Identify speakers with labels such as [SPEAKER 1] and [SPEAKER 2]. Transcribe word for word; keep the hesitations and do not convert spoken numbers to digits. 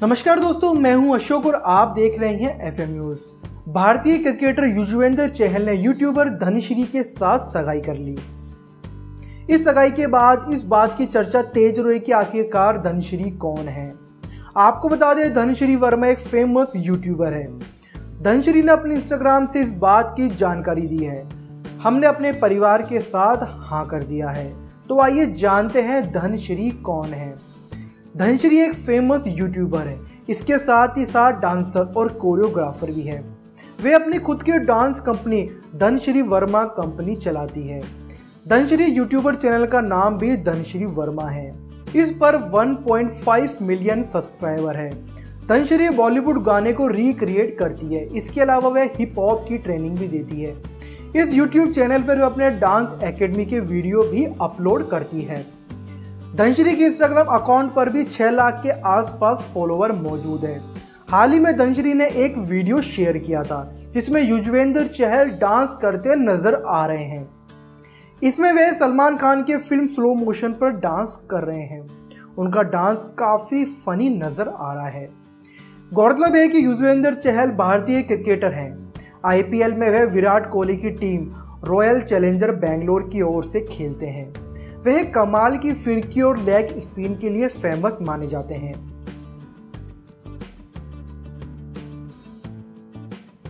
[SPEAKER 1] नमस्कार दोस्तों, मैं हूं अशोक और आप देख रहे हैं एफ एम न्यूज। भारतीय क्रिकेटर युजवेंद्र चहल ने यूट्यूबर धनश्री के साथ सगाई कर ली। इस सगाई के बाद इस बात की चर्चा तेज रही कि आखिरकार धनश्री कौन है। आपको बता दें, धनश्री वर्मा एक फेमस यूट्यूबर है। धनश्री ने अपने इंस्टाग्राम से इस बात की जानकारी दी है। हमने अपने परिवार के साथ हाँ कर दिया है। तो आइए जानते हैं धनश्री कौन है। धनश्री एक फेमस यूट्यूबर है। इसके साथ ही साथ डांसर और कोरियोग्राफर भी है। वे अपनी खुद की dance company Dhanashree Verma company चलाती है। धनश्री यूट्यूबर चैनल का नाम भी धनश्री वर्मा है। इस पर one point five million subscriber है। धनश्री बॉलीवुड गाने को रिक्रिएट करती है। इसके अलावा वह हिप हॉप की ट्रेनिंग भी देती है। इस यूट्यूब चैनल पर वह अपने डांस एकेडमी के वीडियो भी अपलोड करती है। धनश्री के इंस्टाग्राम अकाउंट पर भी छह लाख के आसपास फॉलोवर मौजूद है। हाल ही में धनश्री ने एक वीडियो शेयर किया था जिसमें युजवेंद्र चहल डांस करते नजर आ रहे हैं। इसमें वे सलमान खान के फिल्म स्लो मोशन पर डांस कर रहे हैं। उनका डांस काफी फनी नजर आ रहा है। गौरतलब है कि युजवेंद्र चहल भारतीय क्रिकेटर हैं। आई पी एल में वह विराट कोहली की टीम रॉयल चैलेंजर बेंगलोर की ओर से खेलते हैं। वह कमाल की फिरकी और लेग स्पिन के लिए फेमस माने जाते हैं।